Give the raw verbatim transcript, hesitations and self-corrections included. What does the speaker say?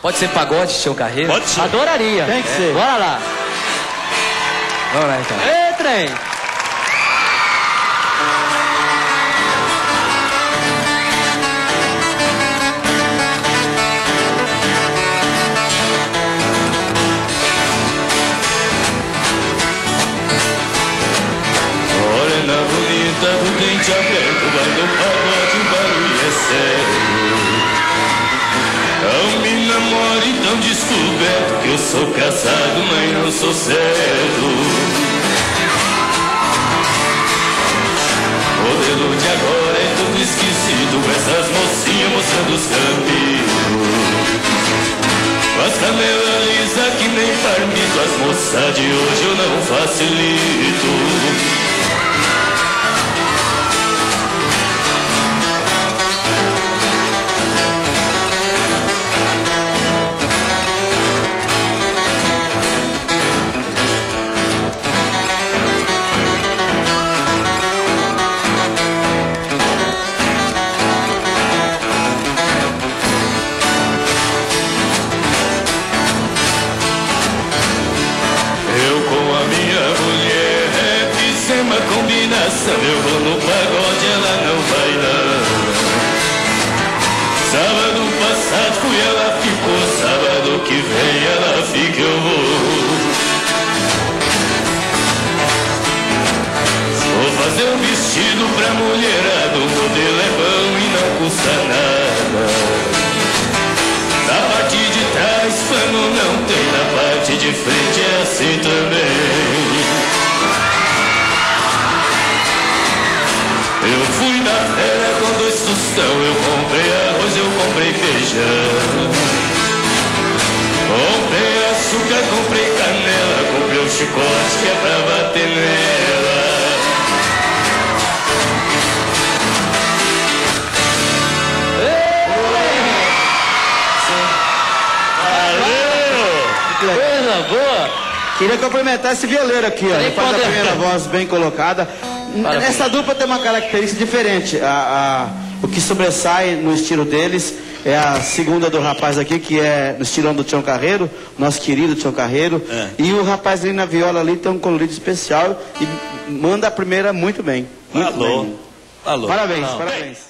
Pode ser pagode, Tião Carreiro? Pode ser. Adoraria. Tem que É. ser. Bora lá. Vamos lá, então. Ei, trem. Morena bonita do dente aberto, vai no pagode, o barulho é sério. Não me namore tão descoberto, que eu sou casado, mas não sou certo. Modelo de agora é tudo esquisito, essas mocinhas mostrando os caminhos. Com as camelas lisa que nem farmito, as moças de hoje eu não facilito. Eu vou no pagode, ela não vai não. Sábado passado fui, ela ficou. Sábado que vem ela fica, eu vou. Vou fazer um vestido pra mulherada, o modelo é bom e não custa nada. Na parte de trás pano não tem, na parte de frente é assim também. Eu fui na feira com dois tostão, eu comprei arroz, eu comprei feijão. Comprei açúcar, comprei canela, comprei o chicote que é pra bater nela. Valeu! Coisa boa. Queria cumprimentar esse violeiro aqui, ó. Ele faz a primeira voz bem colocada. Parabéns. Essa dupla tem uma característica diferente. A, a, o que sobressai no estilo deles é a segunda do rapaz aqui, que é no estilão do Tião Carreiro, nosso querido Tião Carreiro. É. E o rapaz ali na viola ali tem um colorido especial e manda a primeira muito bem. Muito Alô. bem. Alô. Parabéns, Não. parabéns.